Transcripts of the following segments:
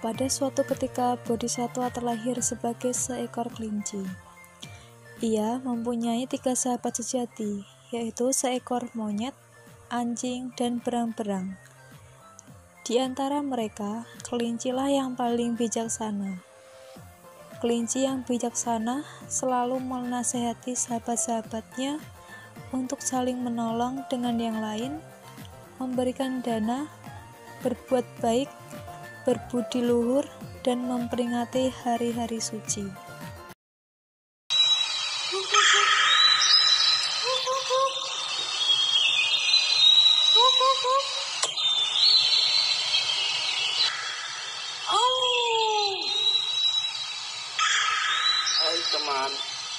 pada suatu ketika Bodhisattva terlahir sebagai seekor kelinci. Ia mempunyai 3 sahabat sejati, yaitu seekor monyet, anjing, dan berang-berang. Di antara mereka, kelincilah yang paling bijaksana. Kelinci yang bijaksana selalu menasihati sahabat-sahabatnya untuk saling menolong dengan yang lain, memberikan dana, berbuat baik, berbudi luhur, dan memperingati hari-hari suci. Hai teman,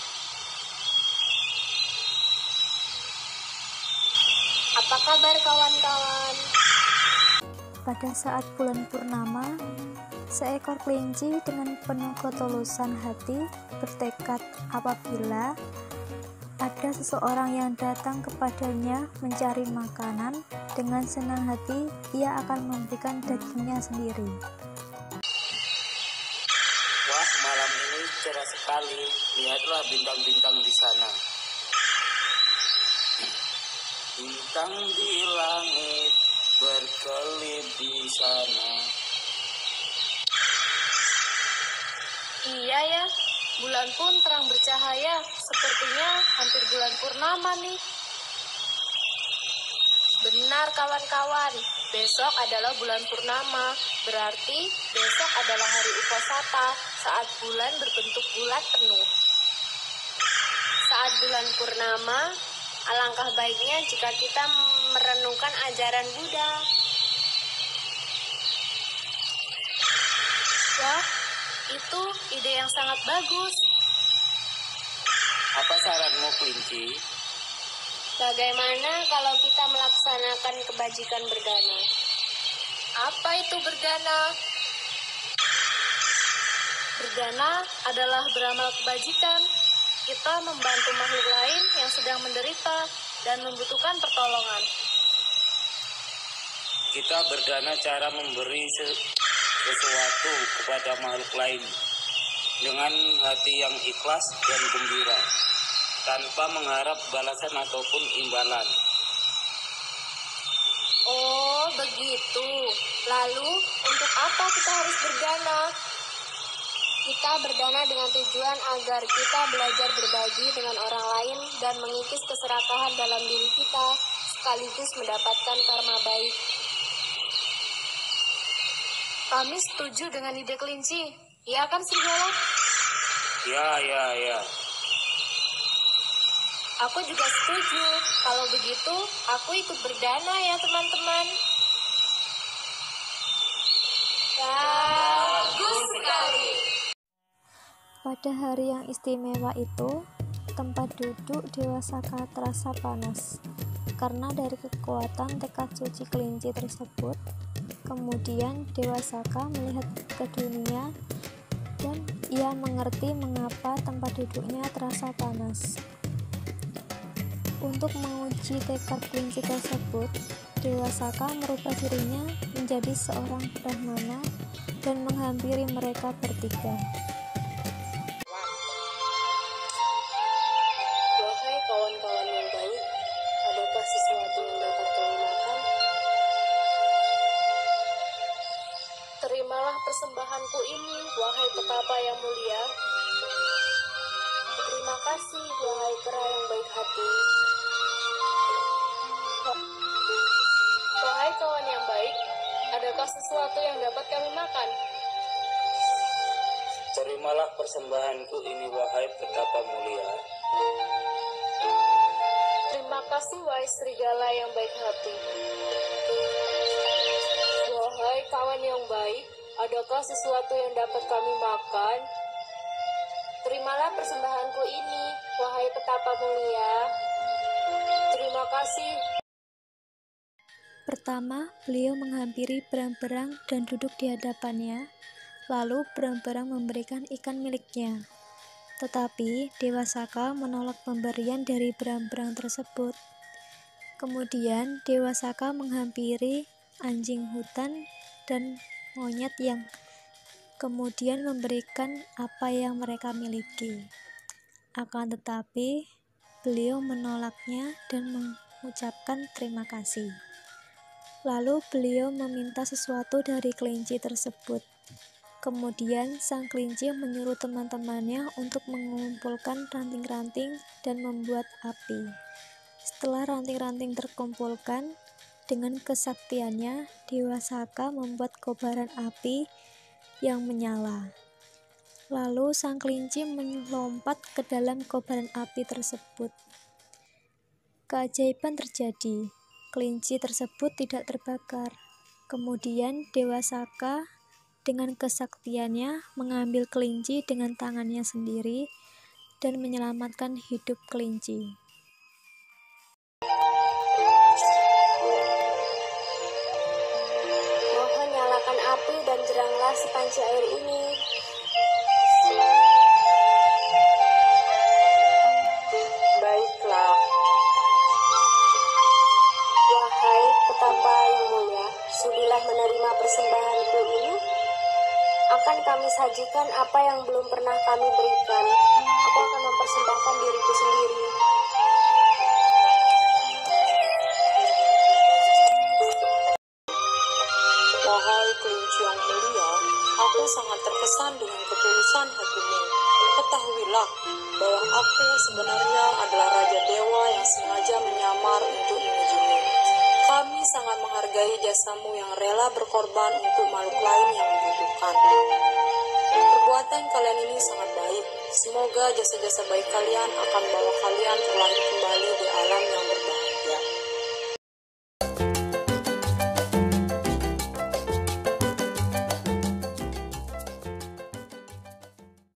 apa kabar kawan-kawan? Pada saat bulan purnama, seekor kelinci dengan penuh ketulusan hati bertekad apabila ada seseorang yang datang kepadanya mencari makanan, dengan senang hati ia akan memberikan dagingnya sendiri. wah malam ini cerah sekali, lihatlah bintang-bintang di sana. Bintang di langit berkelip di sana. Iya ya, bulan pun terang bercahaya, sepertinya hampir bulan purnama nih. Benar kawan-kawan, besok adalah bulan purnama, berarti besok adalah hari Uposatha, saat bulan berbentuk bulat penuh. Saat bulan purnama, alangkah baiknya jika kita merenungkan ajaran Buddha. Wah, itu ide yang sangat bagus. Apa saranmu, kelinci? Bagaimana kalau kita melaksanakan kebajikan berdana? Apa itu berdana? Berdana adalah beramal kebajikan. Kita membantu makhluk lain yang sedang menderita dan membutuhkan pertolongan. Kita berdana cara memberi sesuatu kepada makhluk lain dengan hati yang ikhlas dan gembira, tanpa mengharap balasan ataupun imbalan. Oh, begitu. Lalu, untuk apa kita harus berdana? Kita berdana dengan tujuan agar kita belajar berbagi dengan orang lain dan mengikis keserakahan dalam diri kita, sekaligus mendapatkan karma baik. Kami setuju dengan ide kelinci. Iya kan, Serigala? Ya. Aku juga setuju. Kalau begitu, aku ikut berdana ya teman-teman. Bagus sekali. Pada hari yang istimewa itu, tempat duduk Dewa Saka terasa panas. Karena dari kekuatan tekad suci kelinci tersebut, kemudian Dewa Saka melihat ke dunia dan ia mengerti mengapa tempat duduknya terasa panas. Untuk menguji tekad kelinci tersebut, Dewa Saka merubah dirinya menjadi seorang Brahmana dan menghampiri mereka bertiga. Wahai kawan-kawan yang baik, adakah sesuatu yang dapat kami makan? Terimalah persembahanku ini, wahai petapa yang mulia. Terima kasih, wahai kera yang baik hati. Wahai kawan yang baik, adakah sesuatu yang dapat kami makan? Terimalah persembahanku ini, wahai petapa mulia. Terima kasih, wahai serigala yang baik hati. Wahai kawan yang baik, adakah sesuatu yang dapat kami makan? Terimalah persembahanku ini, wahai petapa mulia. Terima kasih. Pertama, beliau menghampiri berang-berang dan duduk di hadapannya. Lalu berang-berang memberikan ikan miliknya. Tetapi Dewa Saka menolak pemberian dari berang-berang tersebut. Kemudian Dewa Saka menghampiri anjing hutan dan monyet yang kemudian memberikan apa yang mereka miliki. Akan tetapi, beliau menolaknya dan mengucapkan terima kasih. Lalu beliau meminta sesuatu dari kelinci tersebut. Kemudian sang kelinci menyuruh teman-temannya untuk mengumpulkan ranting-ranting dan membuat api. Setelah ranting-ranting terkumpulkan, dengan kesaktiannya, Dewa Saka membuat kobaran api yang menyala. Lalu sang kelinci melompat ke dalam kobaran api tersebut. Keajaiban terjadi. Kelinci tersebut tidak terbakar. Kemudian Dewa Saka dengan kesaktiannya mengambil kelinci dengan tangannya sendiri dan menyelamatkan hidup kelinci. Mohon nyalakan api dan jeranglah si panci air ini. Baiklah. Wahai petapa yang mulia, sudilah menerima persembahanku ini. Akan kami sajikan apa yang belum pernah kami berikan. Aku akan mempersembahkan diriku sendiri. Wahai kelinci yang mulia, aku sangat terkesan dengan ketulusan hatimu. Ketahuilah bahwa aku sebenarnya adalah Raja Dewa yang sengaja menyamar untuk mengujimu. Kami sangat menghargai jasamu yang rela berkorban untuk makhluk lain yang membutuhkan. Perbuatan kalian ini sangat baik. Semoga jasa-jasa baik kalian akan membawa kalian terlahir kembali